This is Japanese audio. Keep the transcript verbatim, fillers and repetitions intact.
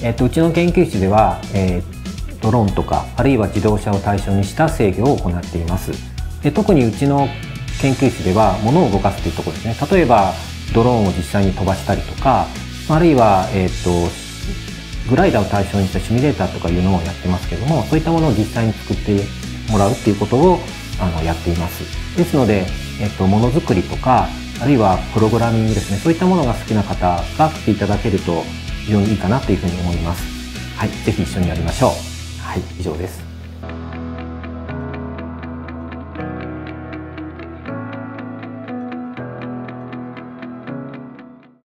えっと、うちの研究室では、えー、ドローンとかあるいは自動車を対象にした制御を行っています。で、特にうちの研究室では物を動かすというところですね。例えばドローンを実際に飛ばしたりとか、あるいは、えー、とグライダーを対象にしたシミュレーターとかいうのをやってますけども、そういったものを実際に作ってもらうっていうことをあのやっています。ですので、えー、とものづくりとかあるいはプログラミングですね、そういったものが好きな方が来ていただけると非常にいいかなというふうに思います。はい、ぜひ一緒にやりましょう。はい、以上です。